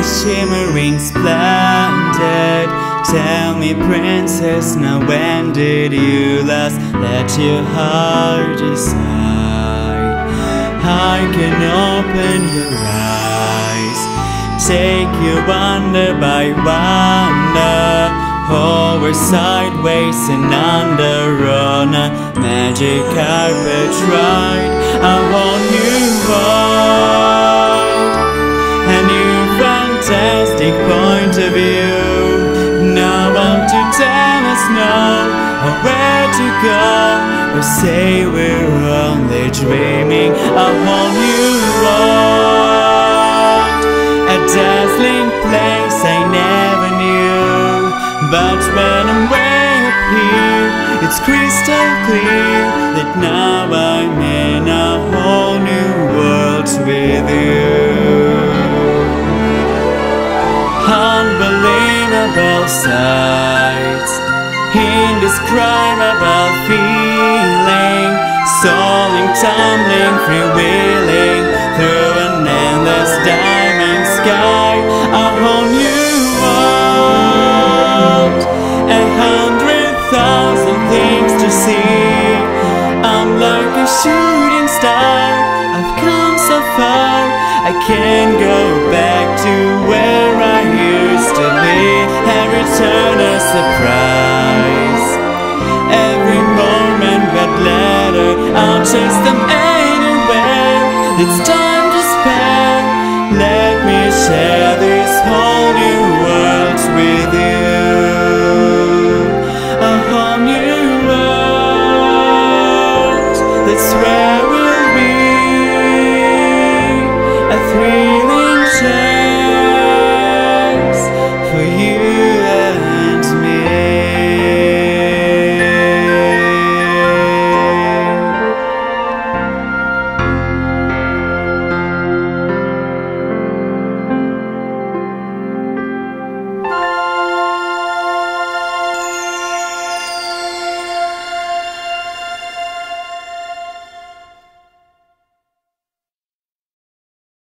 shimmering splendid. Tell me, princess, now when did you last let your heart decide? I can open your eyes, take you wonder by wonder, over, sideways and under, on a magic carpet ride. A whole new world, a new fantastic point of view. No one to tell us no, or where to go, or say we're only dreaming. A whole new world, a dazzling place I never knew. But when I'm way up here, it's crystal clear that now I'm in a whole new world with you. Unbelievable sights, indescribable feeling, soaring, tumbling, freewheeling through an endless diamond sky. A whole new world, 100,000 things to see. I'm like a shooting star, I've come so far, I can't go back to where I used to be. Every turn a surprise, every moment but later, I'll chase them anywhere. It's time to spare, let me share this whole new world with you. A whole new world, that's where we'll be. A